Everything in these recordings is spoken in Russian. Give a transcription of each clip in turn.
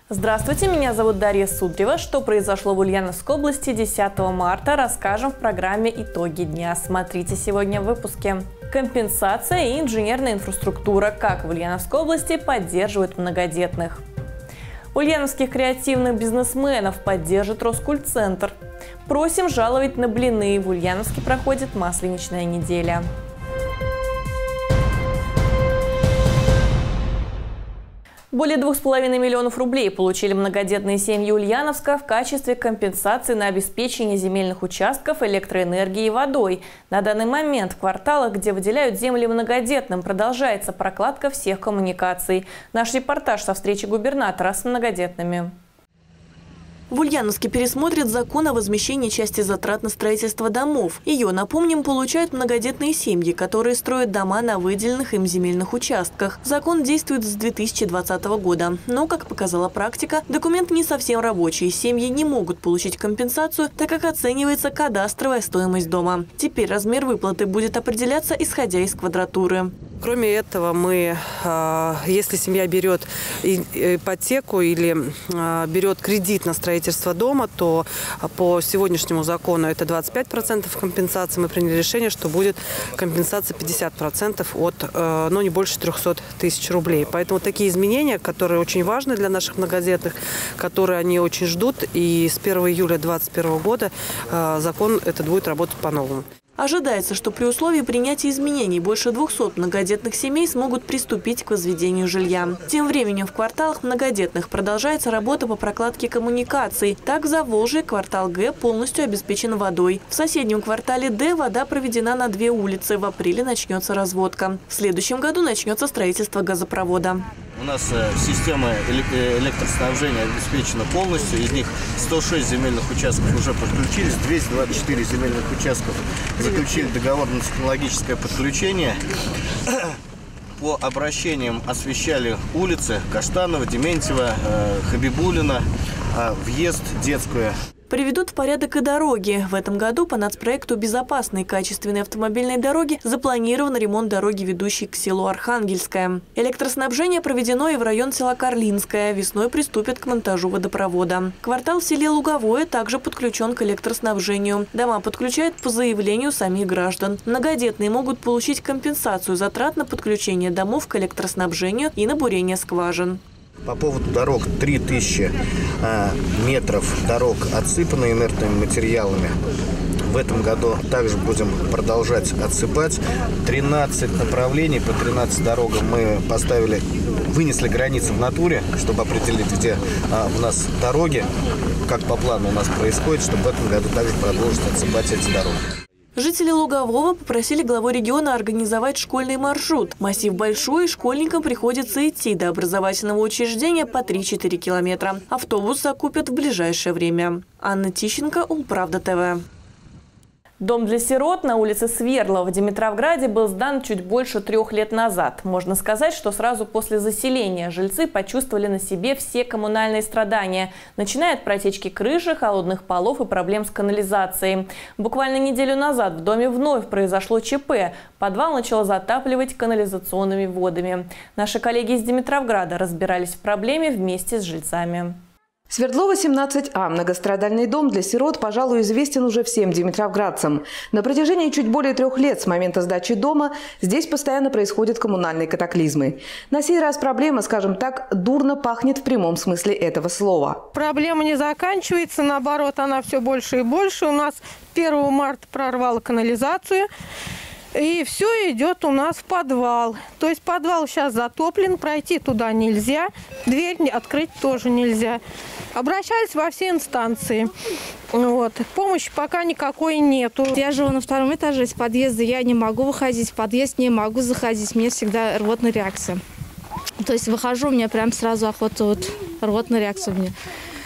Здравствуйте, меня зовут Дарья Судрева. Что произошло в Ульяновской области 10 марта, расскажем в программе «Итоги дня». Смотрите сегодня в выпуске. Компенсация и инженерная инфраструктура. Как в Ульяновской области поддерживают многодетных. Ульяновских креативных бизнесменов поддержит Роскультцентр. Просим жаловать на блины. В Ульяновске проходит масленичная неделя. Более 2,5 миллионов рублей получили многодетные семьи Ульяновска в качестве компенсации на обеспечение земельных участков электроэнергией и водой. На данный момент в кварталах, где выделяют земли многодетным, продолжается прокладка всех коммуникаций. Наш репортаж со встречи губернатора с многодетными. В Ульяновске пересмотрят закон о возмещении части затрат на строительство домов. Ее, напомним, получают многодетные семьи, которые строят дома на выделенных им земельных участках. Закон действует с 2020 года. Но, как показала практика, документ не совсем рабочий. Семьи не могут получить компенсацию, так как оценивается кадастровая стоимость дома. Теперь размер выплаты будет определяться, исходя из квадратуры. Кроме этого, если семья берет ипотеку или берет кредит на строительство дома, то по сегодняшнему закону это 25% компенсации. Мы приняли решение, что будет компенсация 50% от, не больше 300 тысяч рублей. Поэтому такие изменения, которые очень важны для наших многодетных, которые они очень ждут, и с 1 июля 2021 года закон этот будет работать по-новому. Ожидается, что при условии принятия изменений больше 200 многодетных семей смогут приступить к возведению жилья. Тем временем в кварталах многодетных продолжается работа по прокладке коммуникаций. Так, в Заволжье квартал Г полностью обеспечен водой. В соседнем квартале Д вода проведена на 2 улицы. В апреле начнется разводка. В следующем году начнется строительство газопровода. У нас система электроснабжения обеспечена полностью. Из них 106 земельных участков уже подключились, 224 земельных участков заключили договор на технологическое подключение. По обращениям освещали улицы Каштанова, Дементьева, Хабибулина, въезд, детскую. Приведут в порядок и дороги. В этом году по нацпроекту «Безопасные качественные автомобильные дороги» запланирован ремонт дороги, ведущей к селу Архангельское. Электроснабжение проведено и в район села Карлинское. Весной приступят к монтажу водопровода. Квартал в селе Луговое также подключен к электроснабжению. Дома подключают по заявлению самих граждан. Многодетные могут получить компенсацию затрат на подключение домов к электроснабжению и на бурение скважин. По поводу дорог, 3000 метров дорог отсыпаны инертными материалами. В этом году также будем продолжать отсыпать. 13 направлений, по 13 дорогам мы вынесли границы в натуре, чтобы определить, где у нас дороги, как по плану у нас происходит, чтобы в этом году также продолжить отсыпать эти дороги. Жители Лугового попросили главу региона организовать школьный маршрут. Массив большой, и школьникам приходится идти до образовательного учреждения по 3-4 километра. Автобус закупят в ближайшее время. Анна Тищенко, Улправда ТВ. Дом для сирот на улице Свердлова в Димитровграде был сдан чуть больше 3 лет назад. Можно сказать, что сразу после заселения жильцы почувствовали на себе все коммунальные страдания, начиная от протечки крыши, холодных полов и проблем с канализацией. Буквально неделю назад в доме вновь произошло ЧП. Подвал начал затапливать канализационными водами. Наши коллеги из Димитровграда разбирались в проблеме вместе с жильцами. Свердлова, 17А. Многострадальный дом для сирот, пожалуй, известен уже всем димитровградцам. На протяжении чуть более 3 лет с момента сдачи дома здесь постоянно происходят коммунальные катаклизмы. На сей раз проблема, скажем так, дурно пахнет в прямом смысле этого слова. Проблема не заканчивается, наоборот, она все больше и больше. У нас 1 марта прорвало канализацию. И все идет у нас в подвал. То есть подвал сейчас затоплен, пройти туда нельзя, дверь открыть тоже нельзя. Обращались во все инстанции. Помощи пока никакой нету. Я живу на 2-м этаже, из подъезда я не могу выходить, в подъезд не могу заходить, мне всегда рвотная реакция. То есть выхожу, у меня прям сразу охота, рвотная реакция у меня.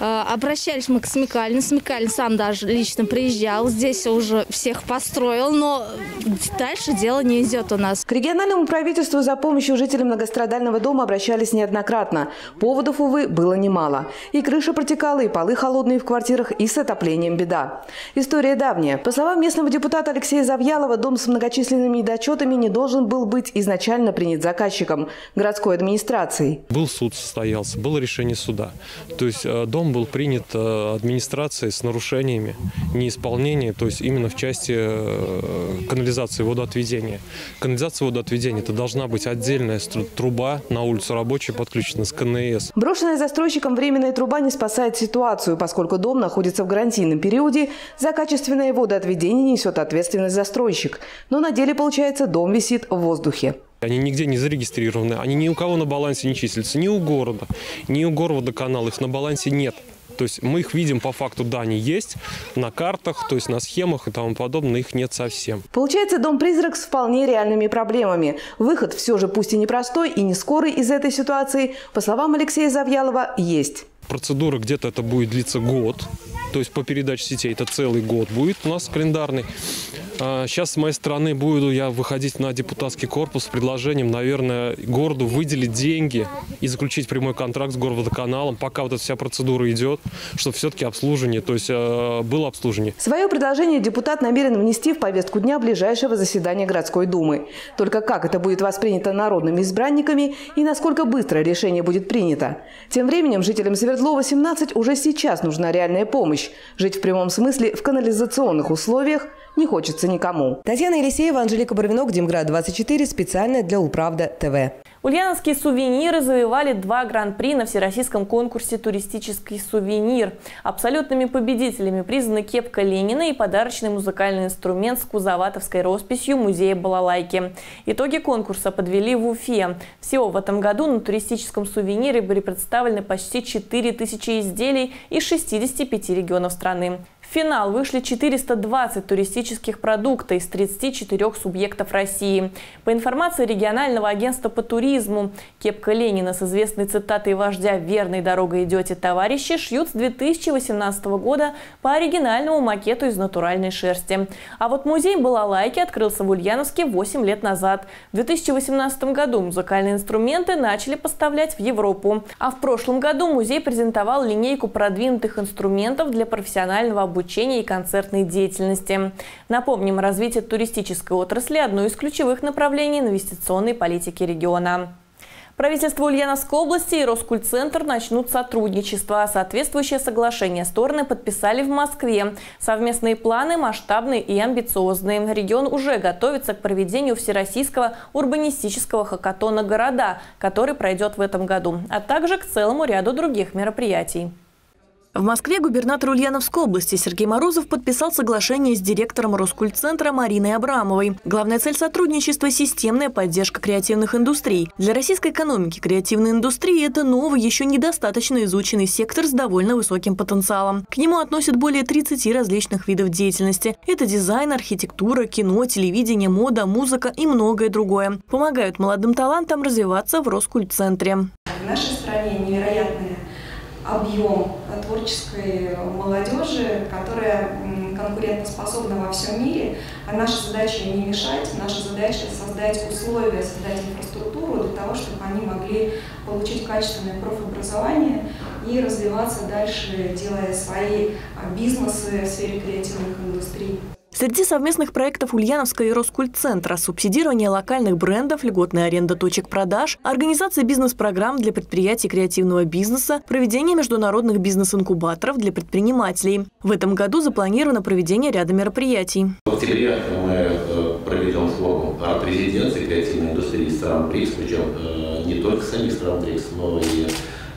Обращались мы к Смекалину. Смекалин сам даже лично приезжал. Здесь уже всех построил, но дальше дело не идет у нас. К региональному правительству за помощью жителям многострадального дома обращались неоднократно. Поводов, увы, было немало. И крыша протекала, и полы холодные в квартирах, и с отоплением беда. История давняя. По словам местного депутата Алексея Завьялова, дом с многочисленными недочетами не должен был быть изначально принят заказчиком – городской администрацией. Был суд состоялся, было решение суда. То есть дом был принят администрацией с нарушениями, неисполнения, то есть именно в части канализации и водоотведения. Канализация и водоотведения – это должна быть отдельная труба на улицу Рабочей, подключена с КНС. Брошенная застройщиком временная труба не спасает ситуацию, поскольку дом находится в гарантийном периоде, за качественное водоотведение несет ответственность застройщик. Но на деле, получается, дом висит в воздухе. Они нигде не зарегистрированы, они ни у кого на балансе не числятся, ни у города, ни у горводоканала, их на балансе нет. То есть мы их видим по факту, да, они есть на картах, то есть на схемах и тому подобное, их нет совсем. Получается, дом-призрак с вполне реальными проблемами. Выход все же пусть и непростой, и не скорый из этой ситуации, по словам Алексея Завьялова, есть. Процедура где-то это будет длиться год, то есть по передаче сетей это целый год будет у нас календарный. Сейчас с моей стороны буду я выходить на депутатский корпус с предложением, наверное, городу выделить деньги и заключить прямой контракт с горводоканалом, пока вот эта вся процедура идет, чтобы все-таки обслуживание, то есть было обслуживание. Свое предложение депутат намерен внести в повестку дня ближайшего заседания городской думы. Только как это будет воспринято народными избранниками и насколько быстро решение будет принято. Тем временем жителям Свердлова 17 уже сейчас нужна реальная помощь. Жить в прямом смысле в канализационных условиях не хочется никому. Татьяна Елисеева, Анжелика Барвинок, Демград 24, специально для Управда ТВ. Ульяновские сувениры завоевали 2 гран-при на всероссийском конкурсе «Туристический сувенир». Абсолютными победителями признаны кепка Ленина и подарочный музыкальный инструмент с кузоватовской росписью музея балалайки. Итоги конкурса подвели в Уфе. Всего в этом году на туристическом сувенире были представлены почти 4000 изделий из 65 регионов страны. В финал вышли 420 туристических продуктов из 34 субъектов России. По информации регионального агентства по туризму, кепка Ленина с известной цитатой вождя «Верной дорогой идете, товарищи» шьют с 2018 года по оригинальному макету из натуральной шерсти. А вот музей балалайки открылся в Ульяновске 8 лет назад. В 2018 году музыкальные инструменты начали поставлять в Европу. А в прошлом году музей презентовал линейку продвинутых инструментов для профессионального обучения и концертной деятельности. Напомним, развитие туристической отрасли – одно из ключевых направлений инвестиционной политики региона. Правительство Ульяновской области и Роскультцентр начнут сотрудничество. Соответствующее соглашение стороны подписали в Москве. Совместные планы масштабные и амбициозные. Регион уже готовится к проведению всероссийского урбанистического хакатона «Города», который пройдет в этом году, а также к целому ряду других мероприятий. В Москве губернатор Ульяновской области Сергей Морозов подписал соглашение с директором Роскультцентра Мариной Абрамовой. Главная цель сотрудничества – системная поддержка креативных индустрий. Для российской экономики креативная индустрия – это новый, еще недостаточно изученный сектор с довольно высоким потенциалом. К нему относят более 30 различных видов деятельности. Это дизайн, архитектура, кино, телевидение, мода, музыка и многое другое. Помогают молодым талантам развиваться в Роскультцентре. В нашей стране невероятный объем творческой молодежи, которая конкурентоспособна во всем мире. А наша задача не мешать, наша задача создать условия, создать инфраструктуру для того, чтобы они могли получить качественное профобразование и развиваться дальше, делая свои бизнесы в сфере креативных индустрий. Среди совместных проектов Ульяновского и Роскультцентра – субсидирование локальных брендов, льготная аренда точек продаж, организация бизнес-программ для предприятий креативного бизнеса, проведение международных бизнес-инкубаторов для предпринимателей. В этом году запланировано проведение ряда мероприятий. В октябре мы проведем форум арт-резиденции креативной индустрии стран БРИКС, причем не только самих стран БРИКС, но и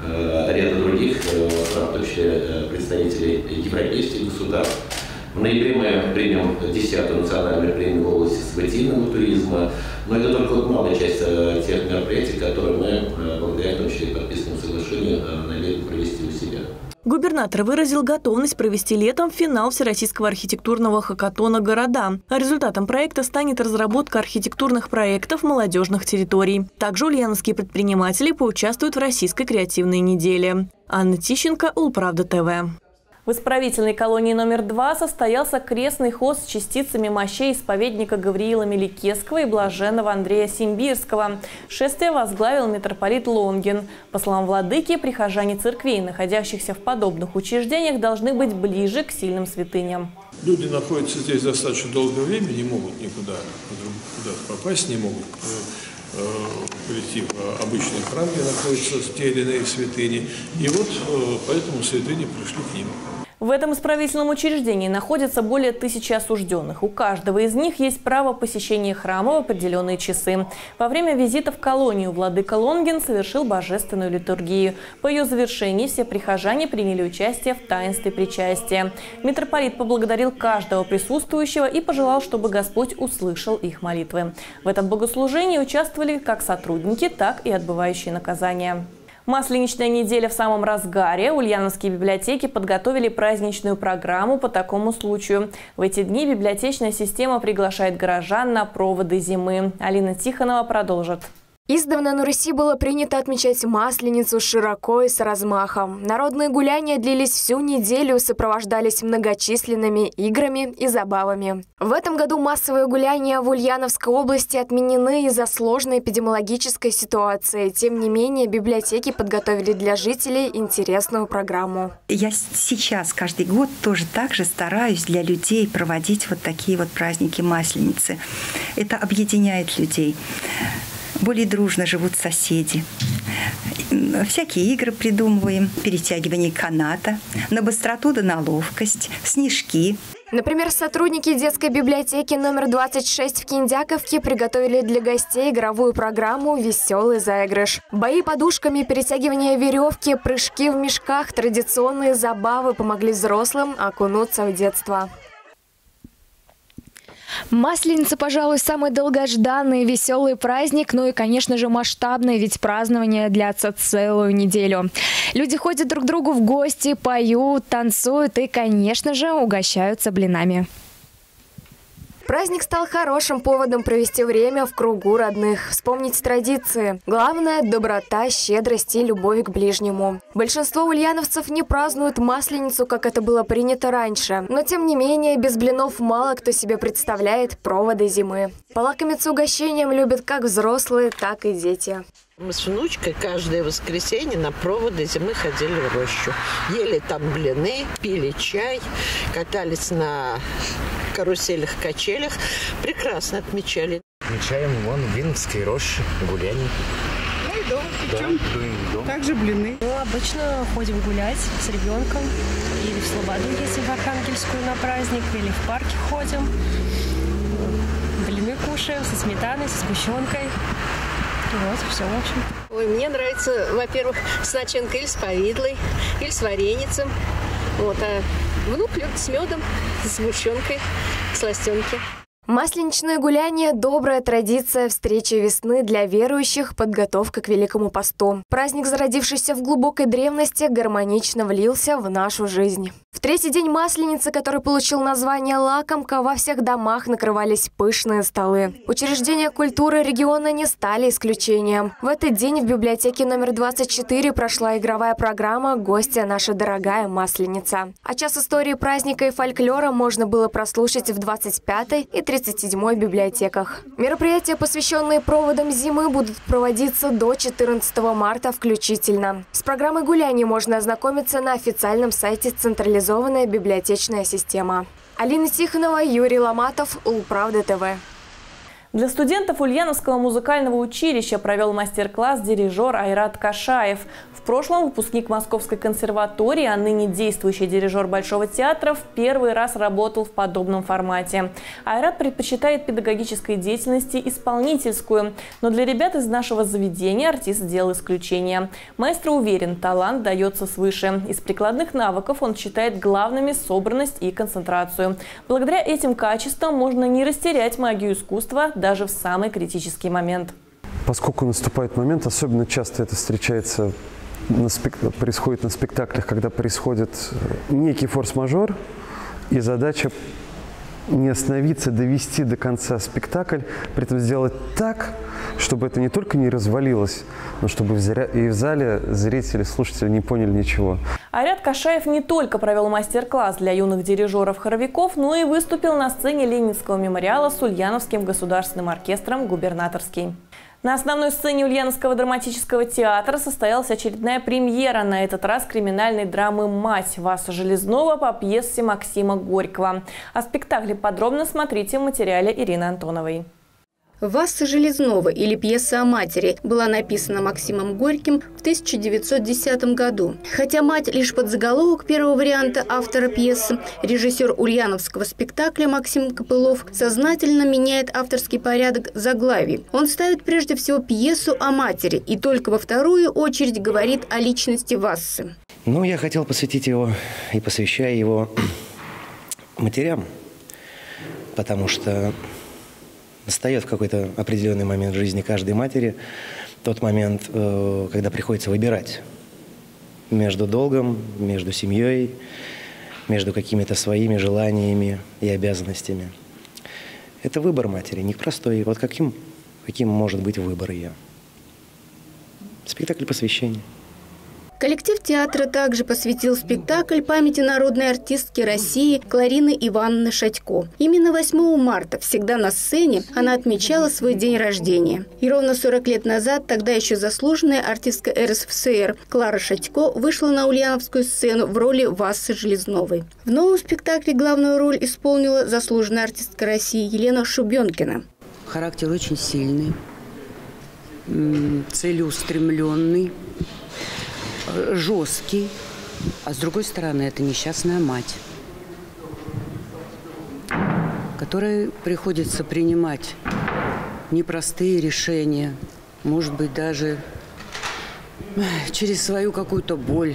ряда других стран, в том числе представителей европейских государств. В ноябре мы примем 10-ю национальную премию в области событийного туризма, но это только малая часть тех мероприятий, которые мы, благодаря в том числе подписанному соглашению, намерены провести у себя. Губернатор выразил готовность провести летом финал Всероссийского архитектурного хакатона «Города». А результатом проекта станет разработка архитектурных проектов молодежных территорий. Также ульяновские предприниматели поучаствуют в Российской креативной неделе. Анна Тищенко, Улправда ТВ. В исправительной колонии номер 2 состоялся крестный ход с частицами мощей исповедника Гавриила Меликесского и блаженного Андрея Симбирского. Шествие возглавил митрополит Лонгин. По словам владыки, прихожане церквей, находящихся в подобных учреждениях, должны быть ближе к сильным святыням. Люди находятся здесь достаточно долгое время, не могут никуда попасть, не могут прийти в обычный храм, где находятся те или иные святыни. И вот поэтому святыни пришли к ним. В этом исправительном учреждении находится более 1000 осужденных. У каждого из них есть право посещения храма в определенные часы. Во время визита в колонию владыка Лонгин совершил божественную литургию. По ее завершении все прихожане приняли участие в таинстве причастия. Митрополит поблагодарил каждого присутствующего и пожелал, чтобы Господь услышал их молитвы. В этом богослужении участвовали как сотрудники, так и отбывающие наказания. Масленичная неделя в самом разгаре. Ульяновские библиотеки подготовили праздничную программу по такому случаю. В эти дни библиотечная система приглашает горожан на проводы зимы. Алина Тихонова продолжит. Издавна на Руси было принято отмечать Масленицу широко и с размахом. Народные гуляния длились всю неделю, сопровождались многочисленными играми и забавами. В этом году массовые гуляния в Ульяновской области отменены из-за сложной эпидемиологической ситуации. Тем не менее, библиотеки подготовили для жителей интересную программу. Я сейчас каждый год тоже так же стараюсь для людей проводить вот такие вот праздники Масленицы. Это объединяет людей. Более дружно живут соседи. Всякие игры придумываем, перетягивание каната, на быстроту да на ловкость, снежки. Например, сотрудники детской библиотеки номер 26 в Киндяковке приготовили для гостей игровую программу «Веселый заигрыш». Бои подушками, перетягивание веревки, прыжки в мешках, традиционные забавы помогли взрослым окунуться в детство. Масленица, пожалуй, самый долгожданный веселый праздник, ну и, конечно же, масштабный, ведь празднование длятся целую неделю. Люди ходят друг к другу в гости, поют, танцуют и, конечно же, угощаются блинами. Праздник стал хорошим поводом провести время в кругу родных, вспомнить традиции. Главное – доброта, щедрость и любовь к ближнему. Большинство ульяновцев не празднуют Масленицу, как это было принято раньше. Но, тем не менее, без блинов мало кто себе представляет проводы зимы. Полакомиться угощением любят как взрослые, так и дети. Мы с внучкой каждое воскресенье на проводы зимы ходили в рощу. Ели там блины, пили чай, катались на каруселях, качелях. Прекрасно отмечали. Отмечаем вон в Винницкой роще гуляний. Ну и дома печем. Да. Также блины. Ну, обычно ходим гулять с ребенком. Или в Слободу ездим в Архангельскую на праздник, или в парке ходим. Блины кушаем со сметаной, со сгущенкой. Вот, все, в общем. Ой, мне нравится, во-первых, с начинкой или с повидлой, или с вареницем. Вот, а внук любит с медом, с сгущенкой, сластенки. Масленичное гуляние – добрая традиция встречи весны для верующих, подготовка к Великому посту. Праздник, зародившийся в глубокой древности, гармонично влился в нашу жизнь. В третий день Масленицы, который получил название «Лакомка», во всех домах накрывались пышные столы. Учреждения культуры региона не стали исключением. В этот день в библиотеке номер 24 прошла игровая программа «Гостья наша дорогая Масленица». А час истории праздника и фольклора можно было прослушать в 25-й и 37-й библиотеках. Мероприятия, посвященные проводам зимы, будут проводиться до 14 марта включительно. С программой гуляний можно ознакомиться на официальном сайте «Централизованная библиотечная система». Алина Тихонова, Юрий Ломатов, Улправда ТВ. Для студентов Ульяновского музыкального училища провел мастер-класс дирижер Айрат Кашаев. В прошлом выпускник Московской консерватории, а ныне действующий дирижер Большого театра, в первый раз работал в подобном формате. Айрат предпочитает педагогической деятельности исполнительскую, но для ребят из нашего заведения артист сделал исключение. Маэстро уверен, талант дается свыше. Из прикладных навыков он считает главными собранность и концентрацию. Благодаря этим качествам можно не растерять магию искусства даже в самый критический момент. Поскольку наступает момент, особенно часто это встречается происходит на спектаклях, когда происходит некий форс-мажор, и задача не остановиться, довести до конца спектакль, при этом сделать так, чтобы это не только не развалилось, но чтобы и в зале зрители, слушатели не поняли ничего. Айрат Кашаев не только провел мастер-класс для юных дирижеров-хоровиков, но и выступил на сцене Ленинского мемориала с Ульяновским государственным оркестром «Губернаторский». На основной сцене Ульяновского драматического театра состоялась очередная премьера, на этот раз криминальной драмы «Мать» Васы Железнова по пьесе Максима Горького. О спектакле подробно смотрите в материале Ирины Антоновой. «Васа Железнова» или пьеса о матери была написана Максимом Горьким в 1910 году. Хотя «Мать» лишь подзаголовок первого варианта автора пьесы, режиссер ульяновского спектакля Максим Копылов сознательно меняет авторский порядок заглавий. Он ставит прежде всего пьесу о матери и только во вторую очередь говорит о личности Васы. Ну, я хотел посвятить его и посвящаю его матерям, потому что настает в какой-то определенный момент в жизни каждой матери тот момент, когда приходится выбирать между долгом, между семьей, между какими-то своими желаниями и обязанностями. Это выбор матери, непростой. Вот каким может быть выбор ее? Спектакль посвящения. Коллектив театра также посвятил спектакль памяти народной артистки России Кларины Ивановны Шатько. Именно 8 марта, всегда на сцене, она отмечала свой день рождения. И ровно 40 лет назад тогда еще заслуженная артистка РСФСР Клара Шатько вышла на ульяновскую сцену в роли Васы Железновой. В новом спектакле главную роль исполнила заслуженная артистка России Елена Шубенкина. Характер очень сильный, целеустремленный, жесткий, а с другой стороны это несчастная мать, которой приходится принимать непростые решения, может быть, даже через свою какую-то боль,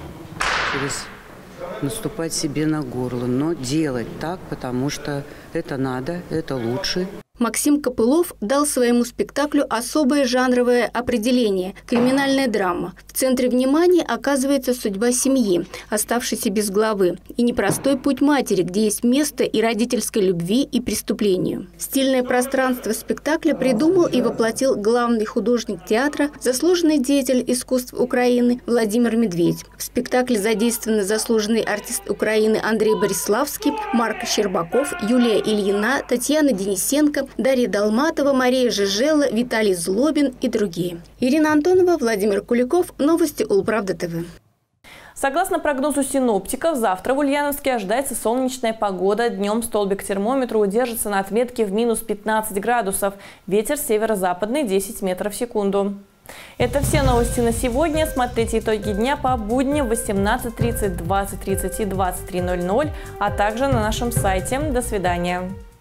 наступать себе на горло, но делать так, потому что это надо, это лучше. Максим Копылов дал своему спектаклю особое жанровое определение – криминальная драма. В центре внимания оказывается судьба семьи, оставшейся без главы, и непростой путь матери, где есть место и родительской любви, и преступлению. Стильное пространство спектакля придумал и воплотил главный художник театра, заслуженный деятель искусств Украины Владимир Медведь. В спектакле задействованы заслуженный артист Украины Андрей Бориславский, Марк Щербаков, Юлия Ильина, Татьяна Денисенко, Дарья Долматова, Мария Жижела, Виталий Злобин и другие. Ирина Антонова, Владимир Куликов. Новости Улправда ТВ. Согласно прогнозу синоптиков, завтра в Ульяновске ожидается солнечная погода. Днем столбик термометра удержится на отметке в минус 15 градусов. Ветер северо-западный 10 метров в секунду. Это все новости на сегодня. Смотрите итоги дня по будням в 18:30, 20:30 и 23:00, а также на нашем сайте. До свидания.